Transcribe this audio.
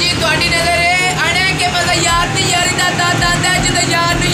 जी तुहाडी नज़र है आने के पता यार दी यारी दा दादा दा जदों यार